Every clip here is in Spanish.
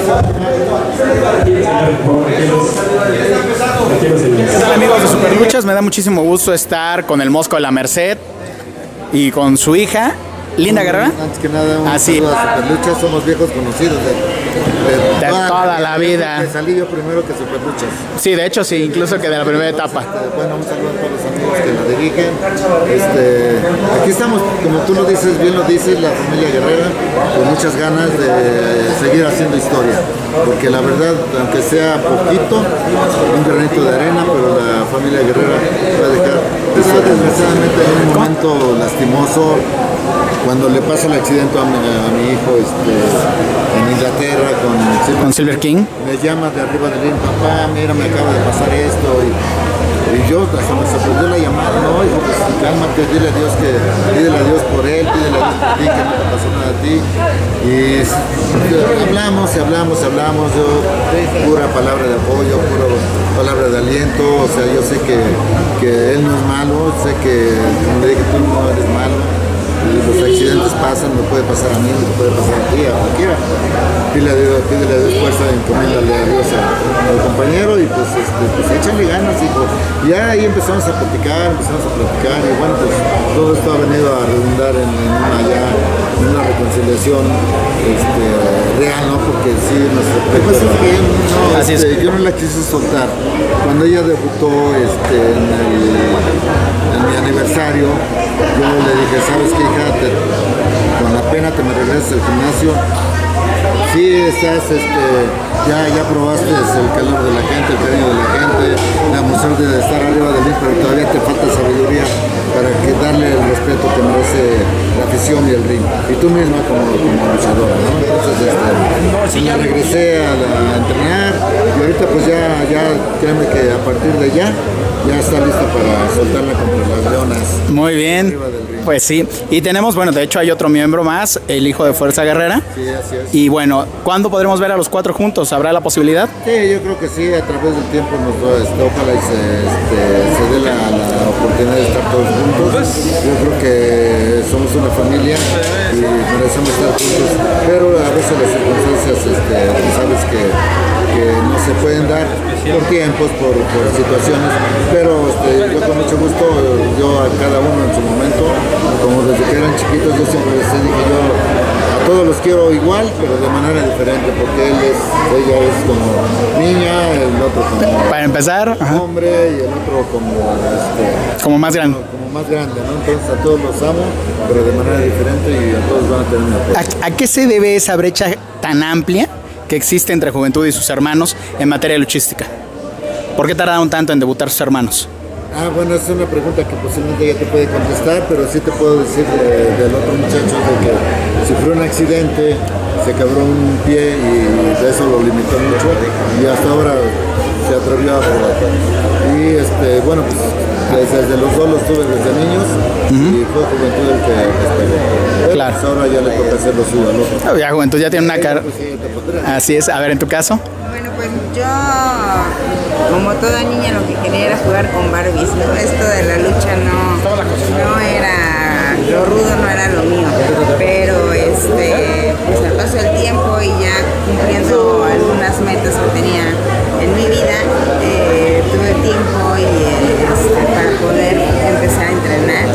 ¿Qué tal, amigos de Superluchas? Me da muchísimo gusto estar con el Mosco de la Merced y con su hija, Linda Guerrera. Antes que nada, un saludo a Superluchas, somos viejos conocidos de toda la vida. Que salí yo primero que Superluchas. Sí, de hecho sí, incluso que de la primera etapa. Bueno, un saludo a todos los amigos que la dirigen. Aquí estamos, como tú lo dices, bien lo dices, la familia Guerrera, con muchas ganas de seguir haciendo historia. Porque la verdad, aunque sea poquito, un granito de arena, pero la familia Guerrera va a dejar. Desgraciadamente en un momento lastimoso, cuando le pasa el accidente a mi hijo en Inglaterra con Silver King, me llama de arriba del ring, papá, mira, me acaba de pasar esto, y yo hasta me sorprendió la llamada, no, hijo, pues cálmate, pídele a Dios por él, pídele a Dios por ti, que no te pasó nada a ti, y hablamos, yo pura palabra de apoyo, pura palabra de aliento, o sea, yo sé que él no es malo, sé que, como le dije, tú no eres malo. Los accidentes pasan, me puede pasar a mí, me puede pasar a ti, a cualquiera. Pídele a Dios fuerza, encomiéndale a Dios al compañero y pues échale ganas, hijo. Y ya ahí empezamos a platicar y bueno, pues todo esto ha venido a redundar en una reconciliación real, ¿no? Porque sí, yo no la quise soltar. Cuando ella debutó en mi aniversario, yo le dije, ¿sabes qué, hija? Con la pena te me regresas al gimnasio. Sí, estás, ya probaste el calor de la gente, el cariño de la gente, la emoción de estar arriba del ring, pero todavía te falta sabiduría para darle el respeto que merece la afición y el ring. Y tú misma como luchadora, ¿no? Entonces, ya regresé a entrenar y ahorita pues ya créeme que a partir de ya está lista para soltarla contra las leonas. Muy bien, pues sí. Y tenemos, bueno, de hecho hay otro miembro más, el hijo de Fuerza Guerrera. Sí, así es. Y bueno, ¿cuándo podremos ver a los cuatro juntos? ¿Habrá la posibilidad? Sí, yo creo que sí, a través del tiempo ojalá y se dé la oportunidad de estar todos juntos. Yo creo que somos una familia y merecemos estar juntos, pero a veces las circunstancias, sabes que no se pueden dar por tiempos, por situaciones, pero yo con mucho gusto, yo a cada uno en su momento, como desde que eran chiquitos, yo siempre les dije, yo a todos los quiero igual, pero de manera diferente, porque ella es como niña, el otro como para empezar, hombre y el otro como más grande. Como más grande, ¿no? Entonces a todos los amo, pero de manera diferente y a todos van a tener mi apoyo. ¿A qué se debe esa brecha tan amplia que existe entre Juventud y sus hermanos en materia luchística? ¿Por qué tardaron tanto en debutar sus hermanos? Bueno, es una pregunta que posiblemente ya te puede contestar, pero sí te puedo decir del otro muchacho de que sufrió un accidente, se quebró un pie y de eso lo limitó mucho y hasta ahora se atrevió a probar. Y bueno, pues desde los dos los tuve desde niños y fue Juventud el que esperó. Claro. Pues ahora ya le toca hacer lo suyo al otro. Ya Juventud ya tiene una cara. Pues sí, así es. A ver, en tu caso. Bueno, pues yo, como toda niña, lo que quería era jugar con Barbies, ¿no? Esto de la lucha no era, lo rudo no era lo mío, pero pues al paso del tiempo y ya cumpliendo algunas metas que tenía en mi vida, tuve tiempo para poder empezar a entrenar.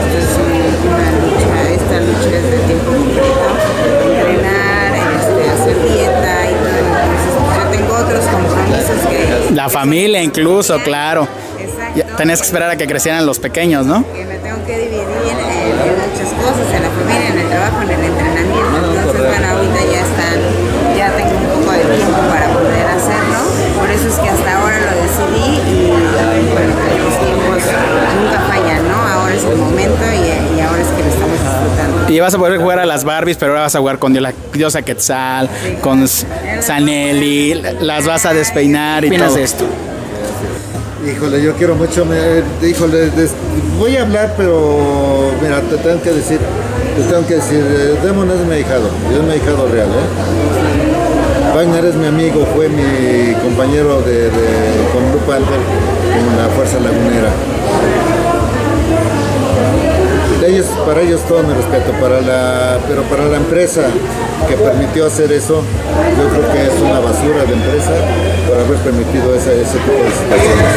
Esta lucha es de tiempo completo, entrenar, hacer dieta y todo. Entonces, yo tengo otros compromisos que... La familia incluso, claro. Exacto. Tenías que esperar a que crecieran los pequeños, ¿no? Que me tengo que dividir en muchas cosas, en la familia, en el trabajo, en el entrenamiento. Entonces, bueno, ahorita ya tengo un poco de tiempo para poder hacerlo. Por eso es que hasta ahora lo decidí y bueno, los tiempos nunca fallan, ¿no? Ahora es el momento y ahora es que lo estamos disfrutando. Y vas a poder jugar a las Barbies, pero ahora vas a jugar con la diosa Quetzal, sí, con Sanelli, las vas a despeinar y todo. ¿Qué opinas de esto? Híjole, yo quiero mucho, voy a hablar, pero mira, te tengo que decir, Demon es mi ahijado, es mi ahijado real, Wagner es mi amigo, fue mi compañero con Lupa Albert en la Fuerza Lagunera. Para ellos todo mi respeto, pero para la empresa que permitió hacer eso, yo creo que es una basura de empresa por haber permitido ese tipo de situaciones.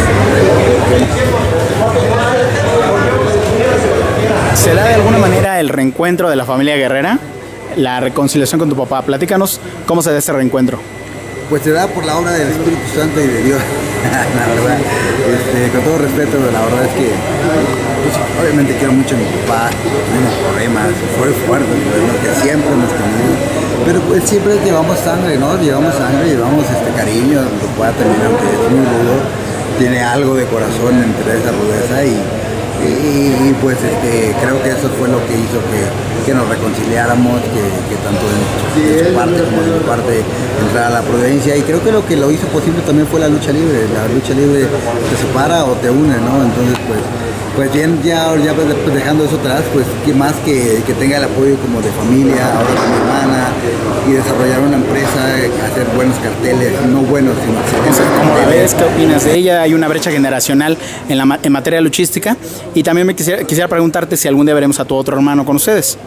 ¿Se da de alguna manera el reencuentro de la familia Guerrera? La reconciliación con tu papá. Platícanos cómo se da ese reencuentro. Pues se da por la obra del Espíritu Santo y de Dios, la verdad. Con todo respeto, la verdad es que pues, obviamente quiero mucho a mi papá, tenemos problemas, fue fuerte, lo que siempre hemos tenido. Pero pues siempre llevamos sangre, ¿no? Llevamos sangre, llevamos cariño, lo pueda terminar, aunque es muy rudo, tiene algo de corazón entre esa rudeza y pues creo que eso fue lo que hizo que nos reconciliáramos, que tanto de su parte como de mi parte entrara la prudencia, y creo que lo hizo posible también fue la lucha libre. La lucha libre te separa o te une, ¿no? Entonces pues bien, ya dejando eso atrás, pues que más que tenga el apoyo como de familia, ahora con mi hermana, y desarrollar una empresa, hacer buenos carteles, no buenos, sino excelentes. ¿Cómo la ves? ¿Qué opinas de ella? Hay una brecha generacional en materia luchística, y también quisiera preguntarte si algún día veremos a tu otro hermano con ustedes.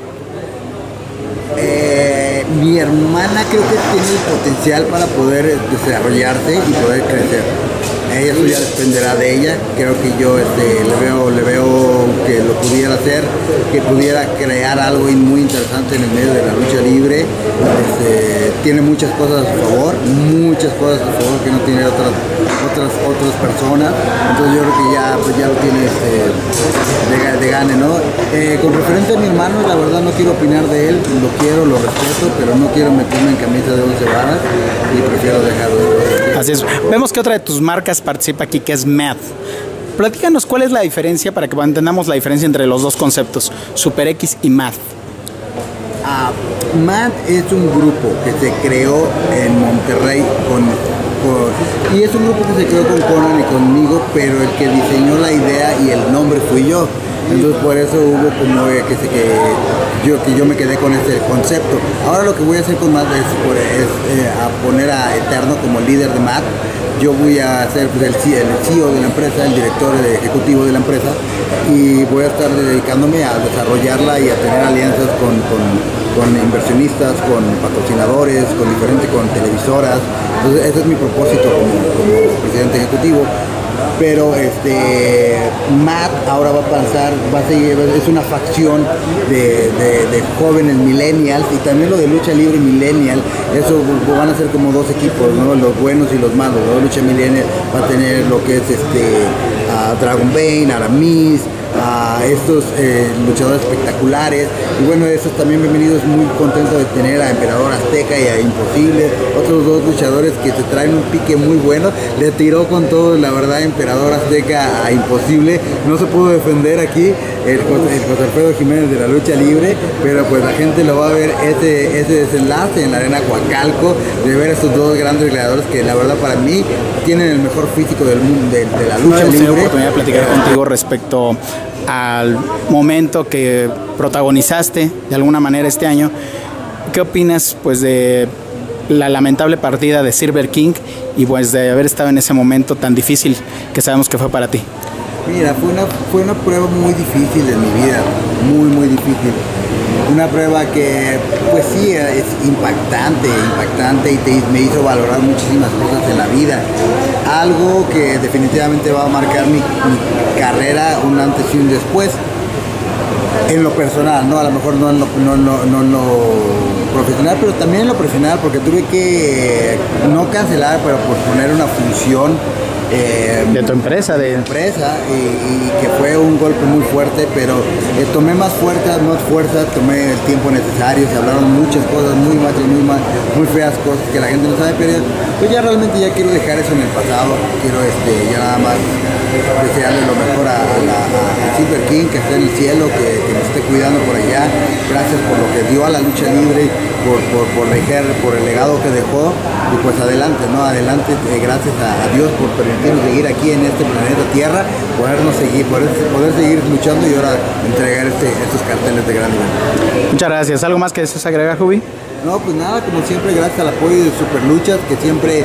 Mi hermana creo que tiene el potencial para poder desarrollarse y poder crecer. Eso ya dependerá de ella. Creo que yo le veo que lo pudiera hacer, que pudiera crear algo muy interesante en el medio de la lucha libre. Tiene muchas cosas a favor que no tiene otras personas. Entonces yo creo que ya lo tiene de gane, ¿no? Con referente a mi hermano, la verdad no quiero opinar de él, lo quiero, lo respeto, pero no quiero meterme en camisa de 11 varas y prefiero dejarlo. Así es. Vemos que otra de tus marcas participa aquí, que es MAD. Platícanos cuál es la diferencia para que entendamos la diferencia entre los dos conceptos, Super X y MAD. MAD es un grupo que se creó en Monterrey y es un grupo que se creó con Conan y conmigo, pero el que diseñó la idea y el nombre fui yo. Entonces por eso hubo como que yo me quedé con ese concepto. Ahora lo que voy a hacer con MAD es a poner a Eterno como líder de MAD. Yo voy a ser el CEO de la empresa, el director ejecutivo de la empresa, y voy a estar dedicándome a desarrollarla y a tener alianzas con inversionistas, con patrocinadores, con televisoras. Entonces ese es mi propósito como presidente ejecutivo. Pero MAD ahora va a seguir, es una facción de jóvenes millennials, y también lo de lucha libre millennial. Eso van a ser como dos equipos, ¿no? Los buenos y los malos, ¿no? Lucha millennial va a tener lo que es a Dragon Bane, a Aramis, a estos luchadores espectaculares, y bueno, esos también bienvenidos. Muy contento de tener a Emperador Azteca y a Imposible, otros dos luchadores que se traen un pique muy bueno. Le tiró con todo, la verdad, Emperador Azteca a Imposible, no se pudo defender aquí el José Alfredo Jiménez de la lucha libre, pero pues la gente lo va a ver ese desenlace en la arena Coacalco, de ver a estos dos grandes gladiadores que la verdad para mí tienen el mejor físico del mundo de la lucha libre. Tengo oportunidad de platicar contigo respecto al momento que protagonizaste de alguna manera este año. ¿Qué opinas pues de la lamentable partida de Silver King y pues de haber estado en ese momento tan difícil que sabemos que fue para ti? Mira, fue una prueba muy difícil en mi vida, muy difícil. Una prueba que, pues sí, es impactante y me hizo valorar muchísimas cosas en la vida. Algo que definitivamente va a marcar mi carrera un antes y un después. En lo personal, ¿no? A lo mejor no en lo profesional, pero también en lo profesional, porque tuve que no cancelar, pero posponer una función de tu empresa, y que fue un golpe muy fuerte, pero tomé más fuerza, tomé el tiempo necesario. Se hablaron muchas cosas muy feas, cosas que la gente no sabe, pero pues ya realmente ya quiero dejar eso en el pasado. Quiero ya nada más desearle lo mejor a Silver King, que esté en el cielo, que nos esté cuidando por allá. Gracias por lo que dio a la lucha libre, por el legado que dejó, y pues adelante, ¿no? Adelante, gracias a Dios por permitirnos seguir aquí en este planeta Tierra, poder seguir luchando y ahora entregar estos carteles de gran nivel. Muchas gracias. ¿Algo más que desees agregar, Jubi? No, pues nada, como siempre, gracias al apoyo de Superluchas, que siempre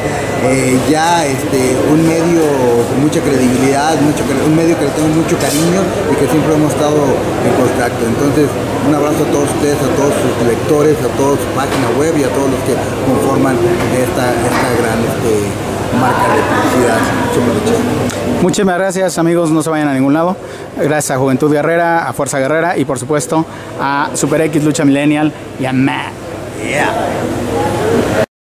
un medio con mucha credibilidad, un medio que le tengo mucho cariño y que siempre hemos estado en contacto. Entonces, un abrazo a todos ustedes, a todos sus lectores, a toda su página web y a todos los que conforman esta gran marca de publicidad Superluchas. Muchísimas gracias, amigos, no se vayan a ningún lado. Gracias a Juventud Guerrera, a Fuerza Guerrera y por supuesto a Super X Lucha Millennial y a Matt. Yeah.